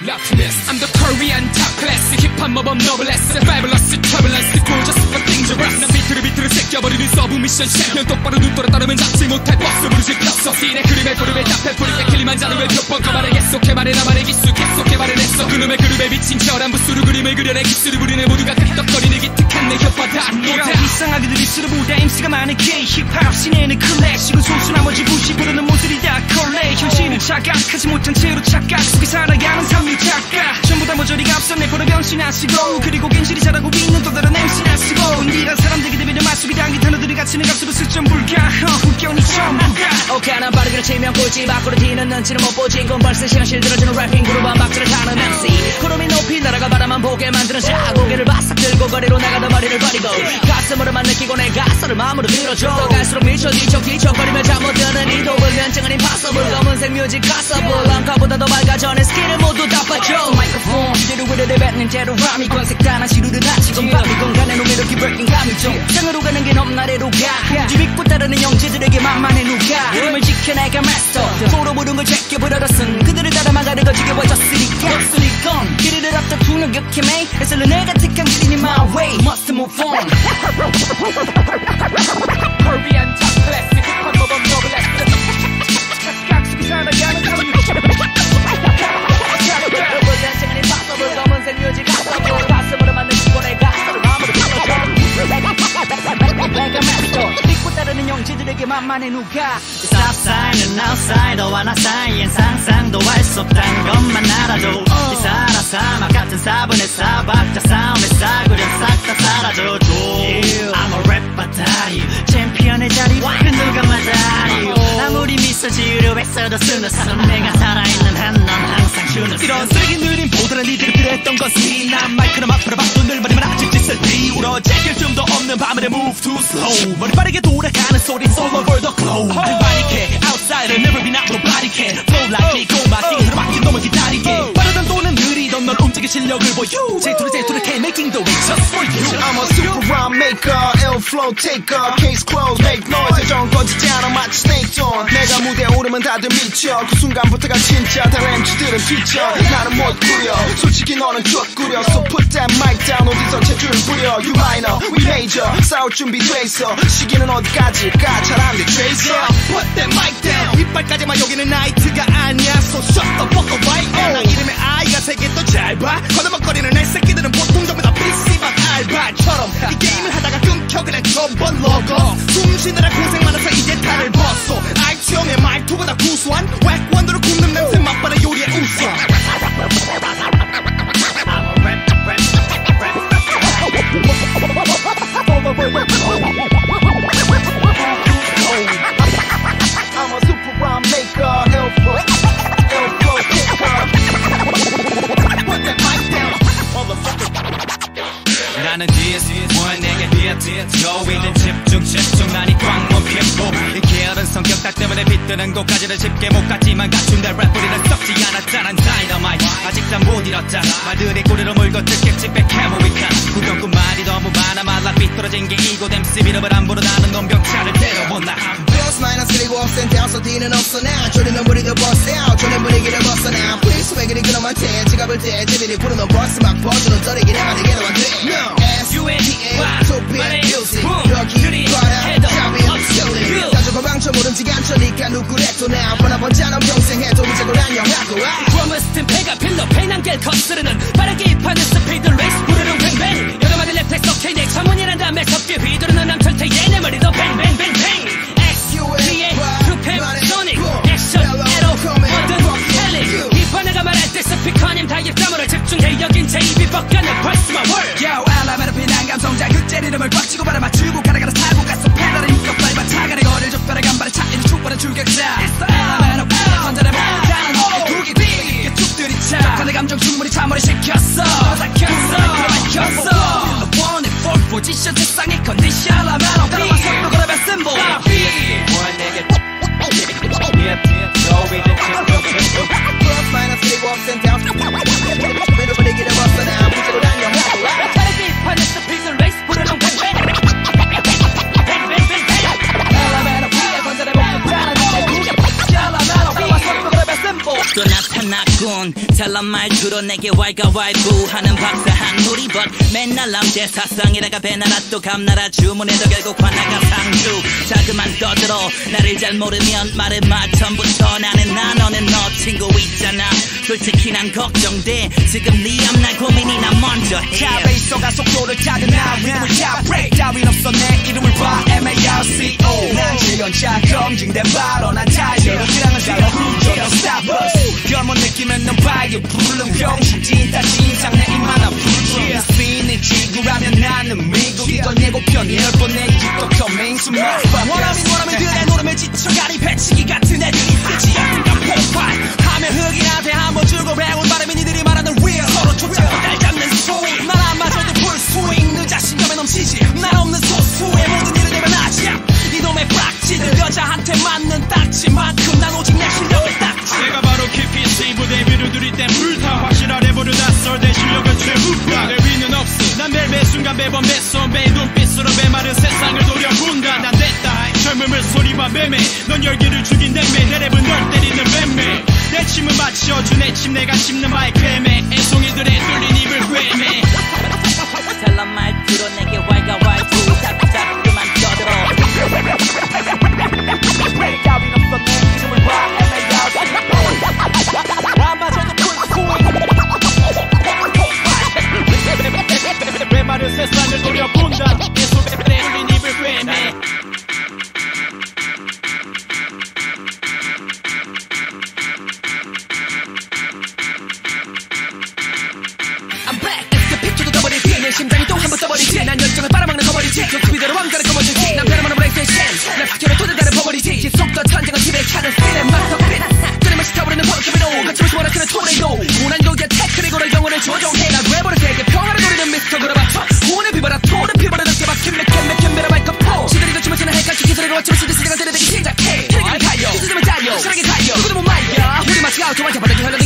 I'm the Korean top class 힙합 모범 노블레스 Fabulous turbulence gorgeous but dangerous 난 비트를 새겨버리는 서브 미션 챔피언 똑바로 눈 돌아 따르면 잡지 못할 버스 부르지 폈어 시내 그림에 고름에 답해 뿌리게 길리만자로 왜 몇 번 가만해 계속해 말해 나만의 기술 계속해 말해냈어 그놈의 그룹에 비친 저란 부스로 그림을 그려내 기술을 부리네 모두가 끄떡거리는 기특한 내 혓바닥 노다 이상하게도 리스트보다 MC가 많은 K 힙합 시내는 클래식은 소수 나머지 90%는 모습이 다 컬레 현실을 자각하지 못한 채로 착각 속에 살아가는 삶의 작가 전부 다 모조리가 앞서 내 버릇 병신하시고 그리고 괜시리 잘하고 있는 또 다른 MC나시고 니란 사람들에게 대비는 마수비 당긴 단어들이 갇히는 값으로 실전 불가 흑견이 전부가 오케이나 빠르게 치면 꼴찌 밖으로 튀는 눈치를 못 보지 이건 벌써 현실 들어주는 래핑 그룹은 박자를 타는 MC 구름이 높이 날아가 바라만 보게 만드는 자 고개를 바싹 들고 거리로 나가다 머리를 버리고 가슴으로만 느끼고 내 가설을 마음으로 들어줘 더 갈수록 미쳐 뒤척거리며 잠못 드는 이도ብል 면증은 impossible 검은색 뮤직 가서블 앙카보다 더 밝아져 내 스킬을 모두 다 빠져 마이크폰 기대로 위로 내뱉는 제로 람이 건색단한 시루를 다치건 밤이 공간에 놈의 이렇게 breaking 감이 좀 땅으로 가는 게 넘 나래로 가 우주 믿고 따르는 영재들에게 만만해 누가 이름을 지켜 내가 마스터 도로 부른 걸 제껴 버려뒀은 그들을 따라만 가르고 지겨워졌으니까 없으니건 길이를 앞다투는 격해매 해설은 내가 택한 길이니 my way must move on Korean top class 힙합 모범 노블레스 각각수기 살아가는 삶의 검은색 뮤직 가서블 가슴으로만 느끼고 내 가설을 마음으로 내가 마스터 믿고 따르는 영재들에게 만만해 누가 Southside는 outsider와 나 사이엔 상상도 할 수 없단 것만 알아도 이 사라사막 같은 사분의 사박자 싸움에 싸구려 싹 다 사라져줘 I'm a rapper 다리 챔피언의 자리 그 누가 맞아리 아무리 미소 지으려 애써도 쓰는 사람 내가 살아있는 한 넌 항상 주는 이런 쓰레기 느린 보드는 니들이 필요했던 것이 난 마이크를 앞으로 바꾼 말이면 아직 짓을 비울어 제길 틈도 없는 밤에 move too slow 머리 빠르게 돌아가는 소리 all over the globe Nobody can outsider never be not nobody can flow like me go my thing 흐르막힌 놈을 기다리게 빠르던 또는 느리던 널 움직일 실력을 보여 제투를 K making the way just for you I'm a super rhyme maker ill flow taker case closed make noise 예전 꺼지지 않아 마치 snake on 내가 무대에 오르면 다들 미쳐 그 순간부터가 진짜 다른 MC들은 뒤쳐 나는 못 꾸려 솔직히 너는 쫓꾸려 So put that mic down 어디서 재주를 부려 You minor we major 싸울 준비돼 있어 시기는 어디까지가 잘 안 돼 tracer Put that mic down 이빨까지만 여기는 나이트가 아니야 So shut the fuck up right now 나 이름의 아이가 세계 또 잘 봐 거듭먹거리는 내 새끼들은 보통 전부 다 PC방 알바처럼 이 게임을 하다가 끊겨 그냥 접어먹어 숨 쉬느라 고생 많아서 이제 탈을 벗어 알투형의 말투보다 구수한 웩원더로 굽는 냄새 맛바라 요리의 우선 I'm a super rhyme maker ill flow taker Put that mic down 나는 DS1 내게 뒤에 저위는 집중 난이 꽉못 피고 이 게으른 성격 딱 때문에 빗드는 곳까지는 쉽게 못 갔지만 갖춘 내 랩뿌리는 썩지 않았잖아 다이너마이트 아직 다 못 잃었잖아 말들이 꼬리로 물고 뜯겠지 백해모이카 구경꾼 말이 너무 많아 말라 삐뚤어진 게 이곳 MC 비럽을 안 부르 나는 놈 경찰을 데려본다 플러스 마이너스 그리고 업센 다운서 뒤는 없어 나 졸리는 분위기를 버스 out 졸린 분위기를 벗어나 Please 왜 그리 그놈한테 지갑을 대 제비리 부르는 버스 막 버스는 저리기 내가 되게도 안돼 No S-U-N-T-A 소피의 뮤직 여기 봐라 답이 없을래 가져가 방쳐 모른지 간처니까 누구래도 나 뻔한 평생 해도 무작을 안녕하고 프로미스틴 패가 필러 페인한길 거스르는 빠르게 입하는 스피드 레이스 부르는 뱅뱅 여러 마디 랩텍스 오케이 내 천문이란 다음에 섭게 휘두르는 남철태의 내 머리도 뱅뱅뱅뱅 X-U-N-T-A 슈퍼 소닉 액션 에로 뭐든 헬리 이번 내가 말할 때 스피커님 다이앱담으로 집중해 여긴 제 입이 뻑가는 벌스마 월 Yo 알라메로 피난 감성자 극제 리듬을 꽉 쥐고 바람아 주고 가라가라 사고 갔어 페달을 힘껏 밟아 차가리 거리를 좁혀라 간발의 차이를 축구하는 출격자 It's the 알라메로 건전해 보이는 두기 뒤에 쭉 들이차 덕한의 감정 충분히 참머리 시켰어 났군. 잘난 말투로 내게 왈가왈부 하는 박사 한누리 but 맨날 남제 사상이라가 배나라 또 감나라 주문해도 결국 화나가 상주. 자그만 떠들어 나를 잘 모르면 말해봐 처음부터 나는 나 너는 너 친구 있잖아. 솔직히 난 걱정돼 지금 네 앞날 고민이 난 먼저 해. 탑에 있어가 속도를 타드나 리듬을 타 브레이크 따윈 없어 내 이름을 봐 MARCO 난 재연차 검증된 바로 난 타이거 지랑은 달러 후조랑 스타버스 결못 느끼면 넌 바이오 불능 병신 진짜 진상 내 입만 아프지 스피니 지구라면 나는 미국 이건 예고편일 뻔해 기껏 커밍 숨 원하면 들의 노름에 지쳐가리 배치기 같은 애들이 쓰지 않는 폭발 하면 흑인한테 한번 주고 배운 바람이 니들이 말하는 real 서로 초점을 날 잡는 소위 말 안 맞아도 풀 스윙 너 자신감에 넘치지 날 없는 소수의 모든 일을 대변하지 이놈의 빡치들 여자한테 맞는 딱지만큼 난 오직 내 실력을 닦지 내가 바로 KPC 부대 위로 들이댄 불타 확실하래 보려 낯설대 실력은 최후파 내 위는 없어 난 매매 순간 매번 매손 매 눈빛으로 메마른 세상을 노려본다 난 됐다 젊음을 소리와 매매 넌 열기를 죽인 댐매 내 랩은 널 때리는 뱀매 내 침을 맞춰주 내 침 내가 씹는 바에 꿰매 애송이들의 뚫린 입을 꿰매 잘난 말투로 내게 왈가왈부 자꾸만 떠들어 따윈 없어 내 이름을 봐 MARCO 안 맞아도 풀 스윙 메마른 세상을 노려본다 내 속에 뚫린 입을 꿰매 I'm back 그 픽쳐도 떠버리지 내 심장이 또 한 번 떠버리지 난 열정을 빨아먹는 거버리지 그 스피드로 왕자를 거머쥐지 난 변함없는 블랙스테이션 내 스킬로 도전자를 버버리지 지속도 천장은 집에 차는 스틸의 마스터피스 끊임없이 타오르는 포르케미노 거침없이 몰아치는 토네이도 무난도의 테크닉으로 영혼을 조종해 난 랩으로 세계 평화를 노리는 미스터 그라바토 혼의 비바라토를 피부를 늦게 박힌 맥힌 베라 마이크폰 시들이 더 춤을 추는 헷갈치 기술을 거치면 시대 시대가 들이대기 시작해 트릭을 달려 기술을 달려 실하게 달려 누구도 못 말려 우리 마치 아우토마티 바닥에 흘러